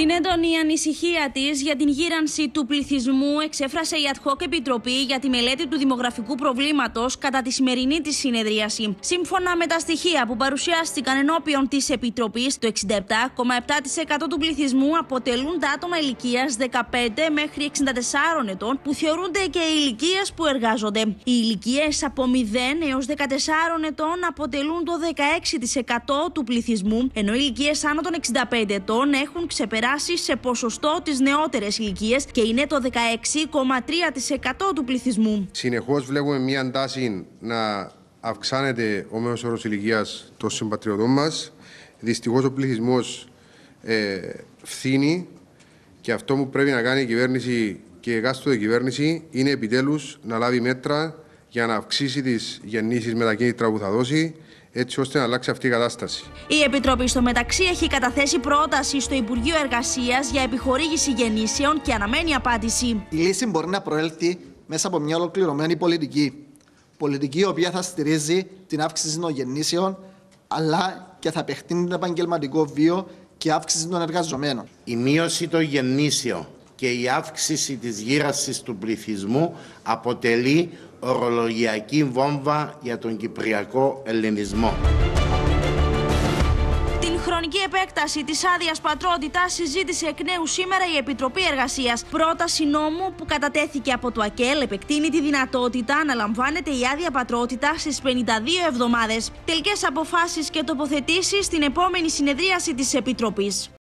Την έντονη ανησυχία της για την γύρανση του πληθυσμού εξέφρασε η Ad Hoc Επιτροπή για τη μελέτη του δημογραφικού προβλήματος κατά τη σημερινή της συνεδρίαση. Σύμφωνα με τα στοιχεία που παρουσιάστηκαν ενώπιον της Επιτροπής, το 67,7% του πληθυσμού αποτελούν τα άτομα ηλικίας 15 μέχρι 64 ετών που θεωρούνται και οι ηλικίες που εργάζονται. Οι ηλικίες από 0 έως 14 ετών αποτελούν το 16% του πληθυσμού, ενώ οι ηλικίες άνω των 65 ετών έχουν ξεπεράσει σε ποσοστό τις νεότερες ηλικίες και είναι το 16,3% του πληθυσμού. Συνεχώς βλέπουμε μια τάση να αυξάνεται ο μέσος όρος ηλικίας των συμπατριωτών μας. Δυστυχώς ο πληθυσμός φθήνει και αυτό που πρέπει να κάνει η κυβέρνηση και η εκάστοτε κυβέρνηση είναι επιτέλους να λάβει μέτρα για να αυξήσει τις γεννήσεις με τα κίνητρα που θα δώσει, έτσι ώστε να αλλάξει αυτή η κατάσταση. Η Επιτροπή στο μεταξύ έχει καταθέσει πρόταση στο Υπουργείο Εργασίας για επιχορήγηση γεννήσεων και αναμένει απάντηση. Η λύση μπορεί να προέλθει μέσα από μια ολοκληρωμένη πολιτική. Πολιτική η οποία θα στηρίζει την αύξηση των γεννήσεων, αλλά και θα επεκτείνει τον επαγγελματικό βίο και αύξηση των εργαζομένων. Η μείωση των γεννήσεων και η αύξηση της γύρανσης του πληθυσμού αποτελεί ορολογιακή βόμβα για τον κυπριακό ελληνισμό. Την χρονική επέκταση της άδειας πατρότητας συζήτησε εκ νέου σήμερα η Επιτροπή Εργασίας. Πρόταση νόμου που κατατέθηκε από το ΑΚΕΛ επεκτείνει τη δυνατότητα να λαμβάνεται η άδεια πατρότητα στις 52 εβδομάδες. Τελικές αποφάσεις και τοποθετήσεις στην επόμενη συνεδρίαση της Επιτροπής.